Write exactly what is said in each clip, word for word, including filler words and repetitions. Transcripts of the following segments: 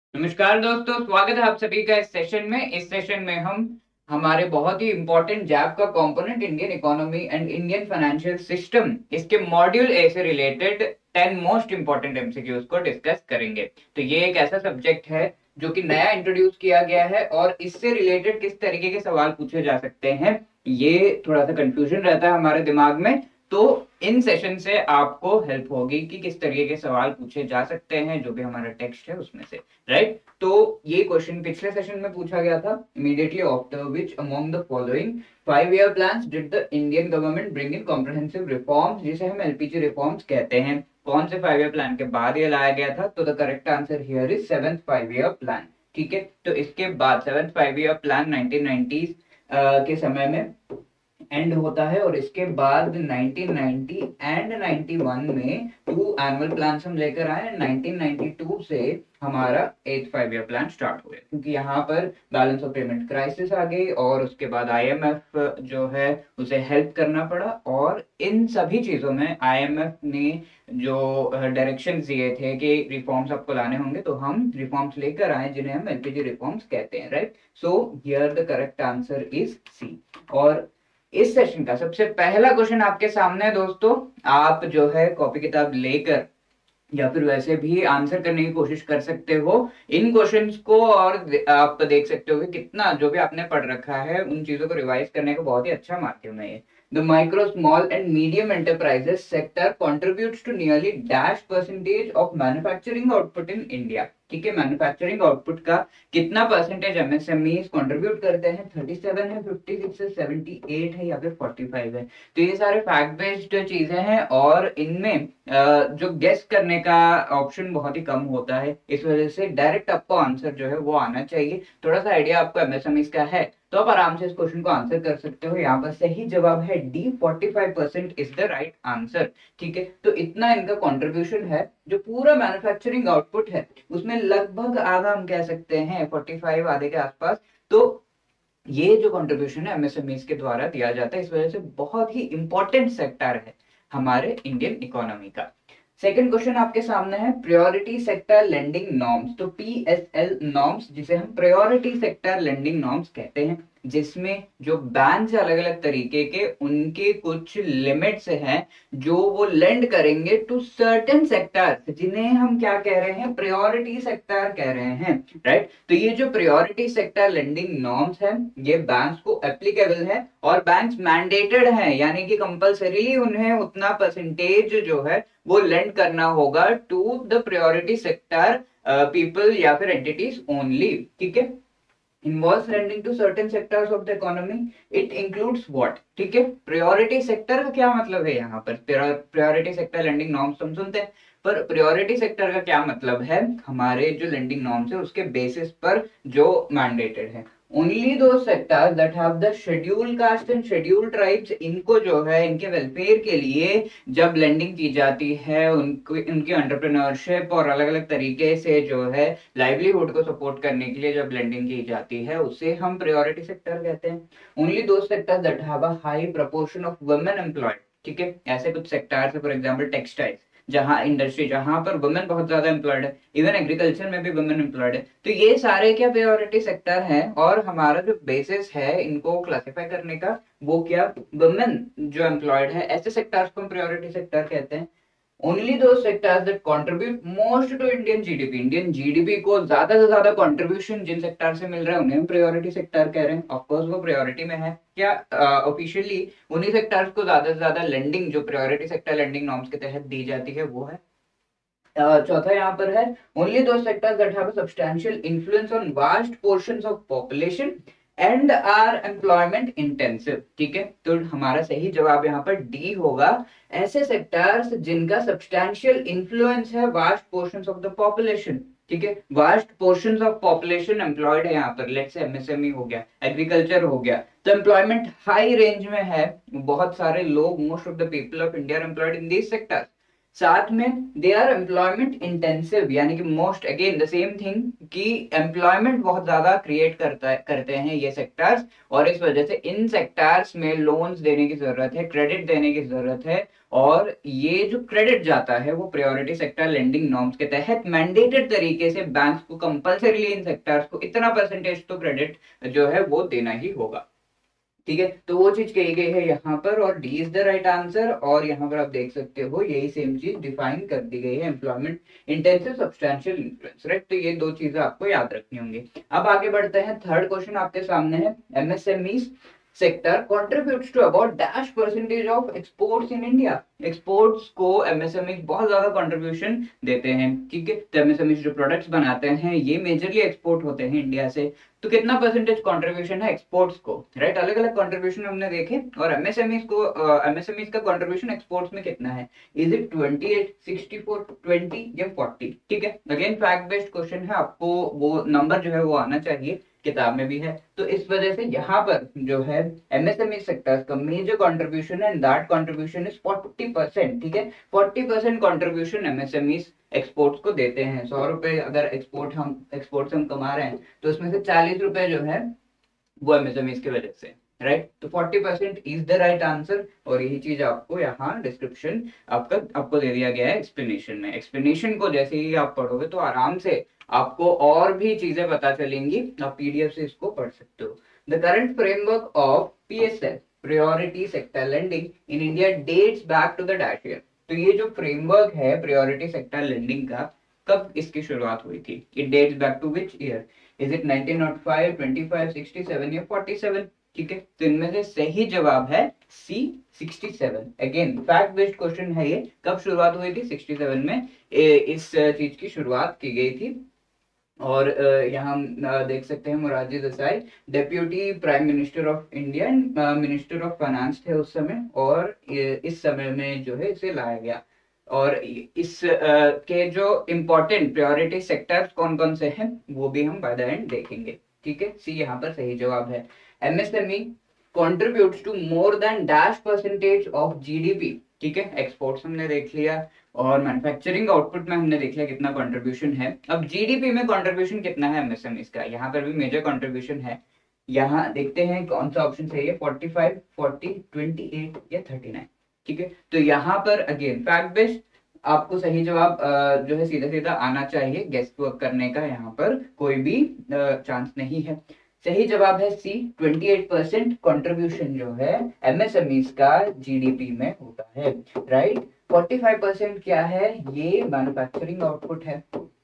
नमस्कार दोस्तों, स्वागत है आप सभी का इस सेशन में। इस सेशन में हम हमारे बहुत ही इंपॉर्टेंट जैप का component Indian economy and Indian financial system, इसके मॉड्यूल ए से related ten most important MCQs को डिस्कस करेंगे। तो ये एक ऐसा सब्जेक्ट है जो कि नया इंट्रोड्यूस किया गया है और इससे रिलेटेड किस तरीके के सवाल पूछे जा सकते हैं, ये थोड़ा सा कंफ्यूजन रहता है हमारे दिमाग में। तो इन सेशन से आपको हेल्प होगी कि किस तरीके के सवाल पूछे जा सकते हैं, जो भी हमारा टेक्स्ट है उसमें से, राइट। तो ये क्वेश्चन पिछले सेशन में पूछा गया था। Immediately after which among the following five year plans did the Indian government bring in comprehensive reforms, जिसे हम एलपीजी रिफॉर्म्स कहते हैं। कौन से फाइव ईयर प्लान के बाद ये लाया गया था? तो the correct answer here is seventh five year plan. ठीक है, तो इसके बाद seventh five year plan nineteen nineties के समय में एंड होता है और इसके बाद nineteen ninety and ninety one में टू एनुअल प्लान हम लेकर आए। नाइनटीन नाइंटी टू से हमारा eight five year plan start हुए, क्योंकि यहाँ पर बैलेंस ऑफ पेमेंट क्राइसिस आ गई और उसके बाद आईएमएफ जो है उसे हेल्प करना पड़ा। और इन सभी चीजों में आईएमएफ ने जो डायरेक्शन दिए थे कि रिफॉर्म्स आपको लाने होंगे, तो हम रिफॉर्म्स लेकर आए जिन्हें हम एलपीजी रिफॉर्म्स कहते हैं, right. So here the correct answer is C. और इस सेशन का सबसे पहला क्वेश्चन आपके सामने है दोस्तों। आप जो है कॉपी किताब लेकर या फिर वैसे भी आंसर करने की कोशिश कर सकते हो इन क्वेश्चंस को, और आप देख सकते हो कि कितना जो भी आपने पढ़ रखा है उन चीजों को रिवाइज करने का बहुत ही अच्छा माध्यम है ये। The micro, small and medium enterprises sector contributes to nearly dash percentage of manufacturing output in India। ठीक है, मैन्युफैक्चरिंग आउटपुट का कितना परसेंटेज एमएसएमईज कंट्रीब्यूट करते हैं? थर्टी सेवन है, फिफ्टी सिक्स है, सेवेंटी एट है या फिर फोर्टी फाइव है। तो ये सारे फैक्ट बेस्ड चीजें हैं और इनमें जो गेस करने का ऑप्शन बहुत ही कम होता है, इस वजह से डायरेक्ट आपको आंसर जो है वो आना चाहिए। थोड़ा सा आइडिया आपको एमएसएमईज का है तो आप आराम से इस क्वेश्चन को आंसर कर सकते हो। यहाँ पर सही जवाब है D, forty five percent is the right answer. ठीक है, तो इतना इनका कंट्रीब्यूशन है। जो पूरा मैन्युफैक्चरिंग आउटपुट है उसमें लगभग आधा हम कह सकते हैं फोर्टी फाइव आधे के आसपास। तो ये जो कंट्रीब्यूशन है एमएसएमईज के द्वारा दिया जाता है, इस वजह से बहुत ही इंपॉर्टेंट सेक्टर है हमारे इंडियन इकोनॉमी का। सेकंड क्वेश्चन आपके सामने है प्रायोरिटी सेक्टर लेंडिंग नॉर्म्स। तो पीएसएल नॉर्म्स, जिसे हम प्रायोरिटी सेक्टर लेंडिंग नॉर्म्स कहते हैं, जिसमें जो बैंक अलग अलग तरीके के उनके कुछ लिमिट्स हैं जो वो लेंड करेंगे टू सर्टेन सेक्टर, जिन्हें हम क्या कह रहे हैं? प्रायोरिटी सेक्टर कह रहे हैं, राइट। तो ये जो प्रायोरिटी सेक्टर लेंडिंग नॉर्म्स है ये बैंक्स को एप्लीकेबल है और बैंक्स मैंडेटेड है, यानी कि कंपल्सरीली उन्हें उतना परसेंटेज जो है वो लेंड करना होगा to the priority sector people या फिर एंटिटीज ओनली। ठीक है, involves lending to certain sectors of the economy, it includes what? ठीक है, प्रायोरिटी सेक्टर का क्या मतलब है? यहाँ पर प्रायोरिटी सेक्टर लेंडिंग नॉर्म्स हम सुनते हैं, पर प्रायोरिटी सेक्टर का क्या मतलब है? हमारे जो लेंडिंग नॉर्म्स है उसके बेसिस पर जो मैंडेटेड है, ओनली दो sectors that have the schedule caste and schedule tribes, इनको जो है इनके वेलफेयर के लिए जब लेंडिंग की जाती है, उनको उनकी एंटरप्रेन्योरशिप और अलग अलग तरीके से जो है लाइवलीहुड को सपोर्ट करने के लिए जब लेंडिंग की जाती है, उसे हम प्रायोरिटी सेक्टर कहते हैं। ओनली दो sectors that have a high proportion of women employed. ठीक है, ऐसे कुछ सेक्टर्स है, फॉर एग्जांपल टेक्सटाइल्स, जहां इंडस्ट्री जहां पर वुमेन बहुत ज्यादा एम्प्लॉयड है, इवन एग्रीकल्चर में भी वुमेन एम्प्लॉयड है। तो ये सारे क्या प्रायोरिटी सेक्टर हैं और हमारा जो बेसिस है इनको क्लासिफाई करने का, वो क्या? वुमेन जो एम्प्लॉयड है, ऐसे सेक्टर्स को हम प्रायोरिटी सेक्टर कहते हैं। ओनली दो sectors that contribute most to Indian GDP, Indian GDP को ज्यादा से ज्यादा कंट्रीब्यूशन जिन सेक्टर से मिल रहा है उन्हें हम प्रायोरिटी सेक्टर कह रहे हैं। ऑफ कोर्स वो प्रायोरिटी में है क्या? ऑफिशियली uh, उन्हीं सेक्टर्स को ज्यादा से ज्यादा लेंडिंग जो प्रायोरिटी सेक्टर लेंडिंग नॉर्म्स के तहत दी जाती है वो है। uh, चौथा यहाँ पर है ओनली दो sectors that have a substantial influence on vast portions of population and are employment intensive. ठीक है, तो हमारा सही जवाब यहाँ पर डी होगा, ऐसे सेक्टर्स जिनका सब्सटेंशियल इन्फ्लुएंस है vast portions of the population. ठीक है, vast portions of population employed है यहाँ पर, लेट्स से एमएसएमई हो गया, एग्रीकल्चर हो गया, तो एम्प्लॉयमेंट हाई रेंज में है, बहुत सारे लोग, most of the people of India are employed in these sectors. साथ में दे आर एम्प्लॉयमेंट इंटेंसिव, यानी कि most again the same thing कि एम्प्लॉयमेंट बहुत ज्यादा क्रिएट करता है करते हैं ये सेक्टर्स, और इस वजह से इन सेक्टर्स में लोन्स देने की जरूरत है, क्रेडिट देने की जरूरत है, और ये जो क्रेडिट जाता है वो प्रायोरिटी सेक्टर लेंडिंग नॉर्म्स के तहत मैंडेटेड तरीके से बैंक्स को कंपल्सरीली इन सेक्टर्स को इतना परसेंटेज तो क्रेडिट जो है वो देना ही होगा। ठीक है, तो वो चीज कही गई है यहाँ पर, और D is the right answer. और यहाँ पर आप देख सकते हो यही सेम चीज डिफाइन कर दी गई है, employment intensive substantial influence, right. तो ये दो चीजें आपको याद रखनी होंगी। अब आगे बढ़ते हैं, थर्ड क्वेश्चन आपके सामने है, MSME sector contributes to about dash percentage of exports in India। Exports को एमएसएमई बहुत ज्यादा कंट्रीब्यूशन देते हैं, ठीक है। तो एमएसएमई जो प्रोडक्ट्स बनाते हैं ये मेजरली एक्सपोर्ट होते हैं इंडिया से, तो कितना परसेंटेज कंट्रीब्यूशन है एक्सपोर्ट्स को, राइट। अलग अलग कंट्रीब्यूशन हमने देखे, और एमएसएमई को एमएसएमई का कंट्रीब्यूशन एक्सपोर्ट्स में कितना है, is it twenty eight, sixty four, twenty या फोर्टी, ठीक है। अगेन फैक्ट बेस्ड क्वेश्चन है, आपको वो नंबर जो है वो आना चाहिए, किताब में भी है। तो इस वजह से यहाँ पर जो है एमएसएमई सेक्टर्स का मेजर कंट्रीब्यूशन है, and that contribution is forty percent, ठीक है। Forty percent contribution MSME exports को देते हैं। सौ रुपए अगर एक्सपोर्ट हम एक्सपोर्ट से हम कमा रहे हैं, तो उसमें से चालीस रुपए जो है वो एमएसएमई की वजह से, राइट। तो forty percent is the right answer, और यही चीज आपको यहाँ डिस्क्रिप्शन आपका आपको दे दिया गया है एक्सप्लेनेशन में। एक्सप्लेनेशन को जैसे ही आप पढ़ोगे तो आराम से आपको और भी चीजें पता चलेंगी, आप पीडीएफ से इसको पढ़ सकते हो। The current framework of PSL, priority sector lending in India, dates back to the dash year. तो ये जो फ्रेमवर्क है प्रायोरिटी सेक्टर लेंडिंग का, कब इसकी शुरुआत हुई थी, it dates back to which year, is it nineteen o five, twenty five, sixty seven या फोर्टी सेवन, ठीक है। तो इनमें से सही जवाब है C, sixty seven. Again fact based question है ये, कब शुरुआत हुई थी, सिक्सटी सेवन में इस चीज की शुरुआत की गई थी। और यहाँ हम देख सकते हैं Morarji Desai deputy prime minister of India and minister of finance थे उस समय, और इस समय में जो है इसे लाया गया। और इस के जो इम्पोर्टेंट प्रायोरिटी सेक्टर्स कौन कौन से हैं वो भी हम बाय द एंड देखेंगे, ठीक है। सी यहाँ पर सही जवाब है। MSME contributes to more than dash percentage of GDP, ठीक है। एक्सपोर्ट्स हमने देख लिया, और मैन्युफैक्चरिंग आउटपुट में हमने देख लिया कितना कंट्रीब्यूशन है। अब जीडीपी में कंट्रीब्यूशन कितना है एमएसएमई का, यहाँ पर भी मेजर कंट्रीब्यूशन है। यहाँ देखते हैं कौन सा ऑप्शन सही है, forty five, forty, twenty eight या थर्टी नाइन, ठीक है। तो यहाँ पर अगेन फैक्ट बेस्ड आपको सही जवाब जो है सीधा सीधा आना चाहिए, गेस वर्क करने का यहाँ पर कोई भी चांस नहीं है। सही जवाब है सी, अट्ठाईस परसेंट कंट्रीब्यूशन जो है एमएसएमई का जीडीपी में होता है, राइट। पैंतालीस परसेंट क्या है, ये मैन्युफैक्चरिंग आउटपुट है।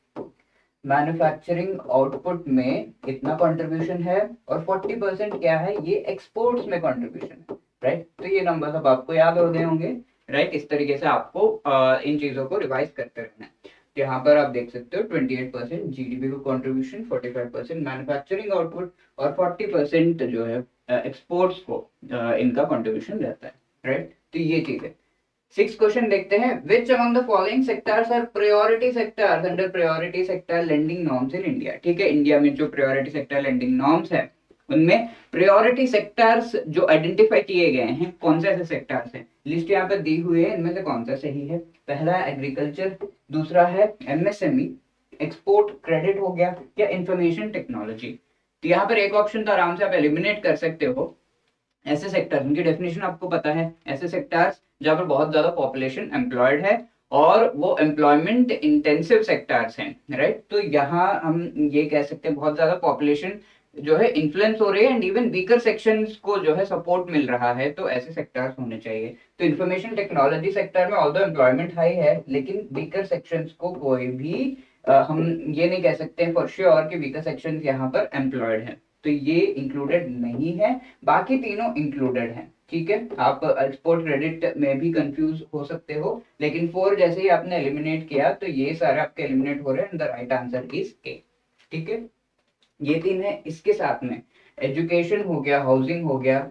मैन्युफैक्चरिंग आउटपुट में इतना कंट्रीब्यूशन है, और चालीस परसेंट क्या है, ये एक्सपोर्ट्स में कंट्रीब्यूशन है, राइट। तो ये नंबर सब आपको याद हो गए होंगे, राइट। इस तरीके से आपको आ, इन चीजों को रिवाइज करते रहना है। यहाँ पर आप देख सकते हो अट्ठाईस परसेंट जीडीपी को कंट्रीब्यूशन, पैंतालीस परसेंट मैन्युफैक्चरिंग आउटपुट, और चालीस परसेंट जो है एक्सपोर्ट्स को इनका कंट्रीब्यूशन रहता है, राइट। तो ये चीज है। सिक्स क्वेश्चन देखते हैं, which among the following sectors are priority sectors under priority sector lending norms in India, ठीक है। इंडिया में जो प्रायोरिटी सेक्टर लेंडिंग नॉर्म्स है उनमें प्रायोरिटी सेक्टर्स जो आइडेंटिफाई किए गए हैं, कौन से ऐसे सेक्टर्स हैं, लिस्ट यहाँ पर दी हुई है, इनमें से कौन सा सही है। पहला है एग्रीकल्चर, दूसरा है एमएसएमई, एक्सपोर्ट, क्रेडिट हो गया, या इंफॉर्मेशन टेक्नोलॉजी। तो यहाँ पर एक ऑप्शन तो आराम से आप एलिमिनेट कर सकते हो। ऐसे सेक्टर्स, उनकी डेफिनेशन आपको पता है, ऐसे सेक्टर्स जहाँ पर बहुत ज्यादा पॉपुलेशन एम्प्लॉयड है और वो एम्प्लॉयमेंट इंटेंसिव सेक्टर्स हैं, राइट। तो यहाँ हम ये कह सकते हैं बहुत ज्यादा पॉपुलेशन जो है इन्फ्लुएंस हो रही है, एंड इवन वीकर सेक्शंस को जो है सपोर्ट मिल रहा है, तो ऐसे सेक्टर्स होने चाहिए। तो इंफॉर्मेशन टेक्नोलॉजी सेक्टर में ऑल्दो एम्प्लॉयमेंट हाई है, लेकिन वीकर सेक्शंस को कोई भी आ, हम ये नहीं कह सकते फॉर श्योर कि वीकर सेक्शंस यहाँ पर एम्प्लॉयड है, तो ये इंक्लूडेड नहीं है। बाकी तीनों इंक्लूडेड हैं, ठीक है। आप एक्सपोर्ट क्रेडिट में भी कंफ्यूज हो सकते हो, लेकिन फोर जैसे ही आपने एलिमिनेट किया तो ये सारे आपके एलिमिनेट हो रहे हैं, द राइट आंसर इज के, ठीक है। ये तीन है। इसके साथ में एजुकेशन हो गया, हाउसिंग हो गया,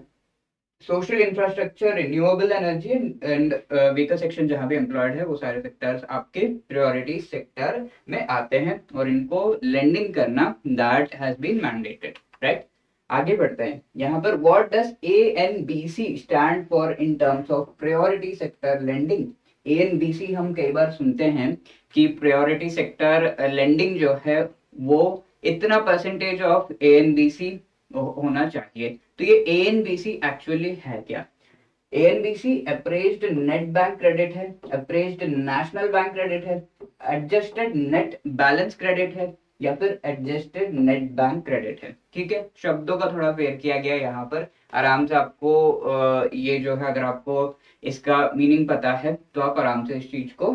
social infrastructure, renewable energy and weaker section जहां भी एम्प्लॉयड है, वो सारे सेक्टर्स आपके प्रायोरिटी सेक्टर में आते हैं, और इनको लेंडिंग करना that has been mandated, right. आगे बढ़ते हैं। यहाँ पर what does A N B C stand for in terms of priority sector lending. ANBC हम कई बार सुनते हैं कि प्रायोरिटी सेक्टर लेंडिंग जो है वो इतना परसेंटेज ऑफ एएनबीसी होना चाहिए। तो ये एएनबीसी एक्चुअली है क्या? ANBC appraised net bank credit है, अप्रेज्ड नेशनल बैंक क्रेडिट है, एडजस्टेड नेट बैलेंस क्रेडिट है, या फिर एडजस्टेड नेट बैंक क्रेडिट है। ठीक है, शब्दों का थोड़ा फेर किया गया यहाँ पर, आराम से आपको ये जो है, अगर आपको इसका मीनिंग पता है तो आप आराम से इस चीज को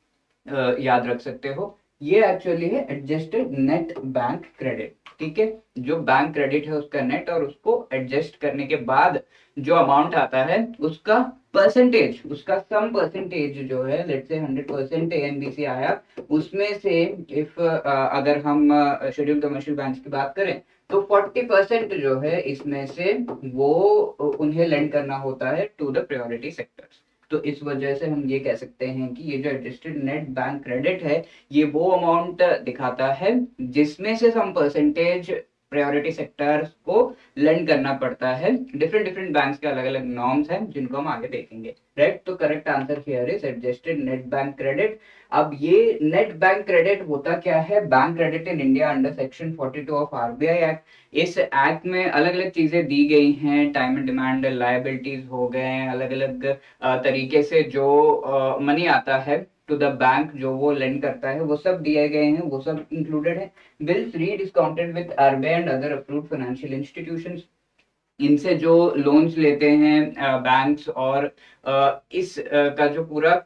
याद रख सकते हो। ये एक्चुअली है एडजस्टेड नेट बैंक क्रेडिट। ठीक है, जो बैंक क्रेडिट है उसका नेट, और उसको एडजस्ट करने के बाद जो अमाउंट आता है उसका परसेंटेज, उसका सम परसेंटेज जो है, लेट्स से हंड्रेड परसेंट एएनबीसी आया, उसमें से इफ अगर हम शेड्यूल कमर्शियल बैंक की बात करें तो चालीस परसेंट जो है इसमें से वो उन्हें लेंड करना होता है टू द प्रायोरिटी सेक्टर्स। तो इस वजह से हम ये कह सकते हैं कि ये जो एडजस्टेड नेट बैंक क्रेडिट है ये वो अमाउंट दिखाता है जिसमें से सम परसेंटेज प्रायोरिटी सेक्टर्स को लेंड करना पड़ता है। डिफरेंट डिफरेंट बैंक्स के अलग अलग नॉर्म्स हैं जिनको हम आगे देखेंगे। राइट, तो correct answer here is adjusted net bank credit. अब ये नेट बैंक क्रेडिट होता क्या है? Bank credit in India under section बयालीस ऑफ आरबीआई एक्ट। इस एक्ट में अलग अलग चीजें दी गई हैं, टाइम एंड डिमांड लायबिलिटीज हो गए, अलग अलग तरीके से जो मनी आता है टू द बैंक जो वो लेंड करता है वो सब दिए गए हैं, वो सब इंक्लूडेड है। Bills re discounted with RBI and other approved financial institutions. इनसे जो लोन्स लेते हैं बैंक्स, और आ, इस आ, का जो पूरा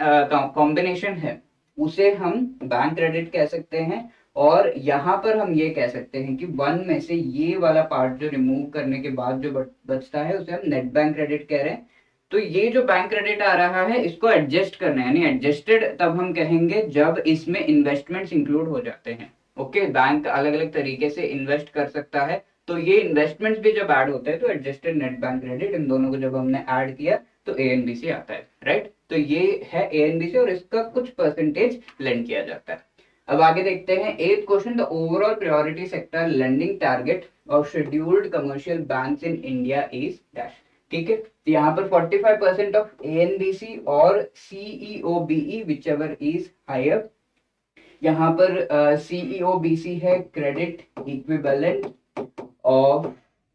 कॉम्बिनेशन है उसे हम बैंक क्रेडिट कह सकते हैं। और यहाँ पर हम ये कह सकते हैं कि वन में से ये वाला पार्ट जो रिमूव करने के बाद जो बचता है उसे हम नेट बैंक क्रेडिट कह रहे हैं। तो ये जो बैंक क्रेडिट आ रहा है इसको एडजस्ट करना है, यानी एडजस्टेड तब हम कहेंगे जब इसमें इन्वेस्टमेंट्स इंक्लूड हो जाते हैं। ओके, बैंक अलग अलग तरीके से इन्वेस्ट कर सकता है, तो ये इन्वेस्टमेंट्स भी जब ऐड होते हैं तो एडजस्टेड नेट बैंक क्रेडिट, इन दोनों को जब हमने ऐड किया तो एएनबीसी आता है। राइट, तो ये है एएनबीसी और इसका कुछ परसेंटेज लेंड किया जाता है। अब आगे देखते हैं eighth question, the overall priority sector lending target of scheduled commercial banks in India is dash. ठीक है, तो यहाँ पर पैंतालीस परसेंट ऑफ एएनबीसी और CEOBE whichever is higher. यहाँ पर सीईओबीसी uh, है credit equivalent of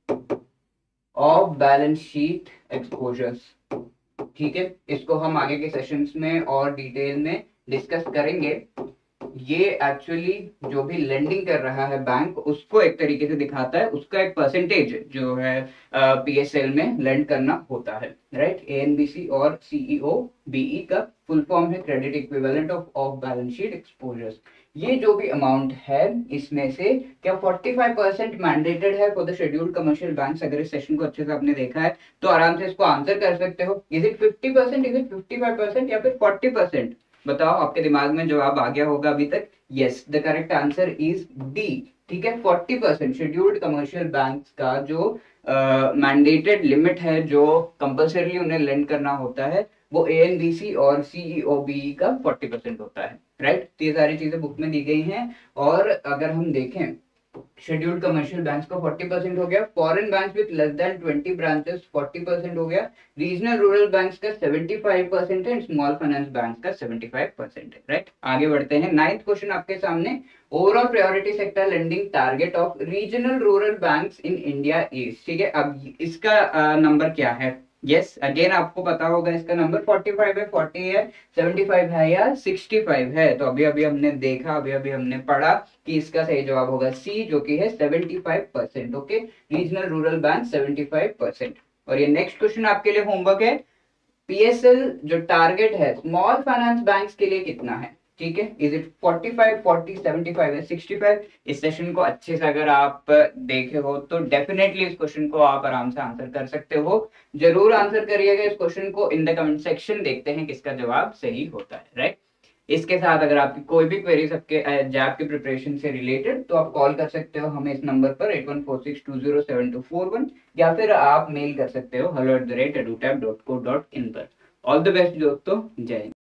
off balance sheet exposures. ठीक है, इसको हम आगे के सेशंस में और डिटेल में डिस्कस करेंगे। ये एक्चुअली जो भी लेंडिंग कर रहा है बैंक उसको एक तरीके से दिखाता है, उसका एक परसेंटेज जो है पीएसएल में लेंड करना होता है। राइट, एएनबीसी और सीईओबीई का फुल फॉर्म है credit equivalent of off balance sheet exposures. ये जो भी अमाउंट है इसमें से क्या पैंतालीस परसेंट मैंडेटेड है for the scheduled commercial banks? अगर इस सेशन को अच्छे से आपने देखा है तो आराम से इसको आंसर कर सकते हो। Is it fifty percent, is it fifty five percent या फिर फोर्टी परसेंट? बताओ, आपके दिमाग में जवाब आ गया होगा अभी तक। Yes, the correct answer is D. ठीक है, forty percent scheduled commercial banks का जो मैंडेटेड uh, लिमिट है, जो कंपल्सरी उन्हें लेंड करना होता है, वो एएनबीसी और सीईओबी का फोर्टी परसेंट होता है। राइट, तो ये सारी चीजें बुक में दी गई हैं। और अगर हम देखें शेड्यूल्ड कमर्शियल बैंक्स का फोर्टी परसेंट हो गया, foreign banks with less than twenty branches forty percent हो गया, रीजनल रूरल बैंक्स का सेवेंटी फाइव परसेंट है, स्मॉल फाइनेंस बैंक्स का सेवेंटी फाइव परसेंट है। राइट, आगे बढ़ते हैं। नाइन्थ क्वेश्चन आपके सामने, overall priority sector lending target of regional rural banks in India is. ठीक है, अब इसका नंबर uh, क्या है? यस, अगेन आपको पता होगा इसका नंबर पैंतालीस है, चालीस है, पचहत्तर है या पैंसठ है। तो अभी अभी हमने देखा, अभी अभी हमने पढ़ा कि इसका सही जवाब होगा सी, जो कि है पचहत्तर percent. Okay, regional rural bank पचहत्तर परसेंट। और ये नेक्स्ट क्वेश्चन आपके लिए होमवर्क है, पीएसएल जो टारगेट है स्मॉल फाइनेंस बैंक्स के लिए कितना है? ठीक है, इज इट पैंतालीस, चालीस, पचहत्तर या पैंसठ? इस सेशन को अच्छे से अगर आप देखे हो तो डेफिनेटली इस क्वेश्चन को आप आराम से आंसर कर सकते हो। जरूर आंसर करिएगा इस क्वेश्चन को इन द कमेंट सेक्शन, देखते हैं किसका जवाब सही होता है। राइट, इसके साथ अगर आपकी कोई भी क्वेरी सबके जैब की प्रिपरेशन से रिलेटेड तो आप कॉल कर सकते हो हमें इस नंबर पर eight one four six two zero seven two four one, या फिर आप मेल कर सकते हो hello at the rate edutap dot co dot in पर। ऑल द बेस्ट दोस्तों, जय हिंद।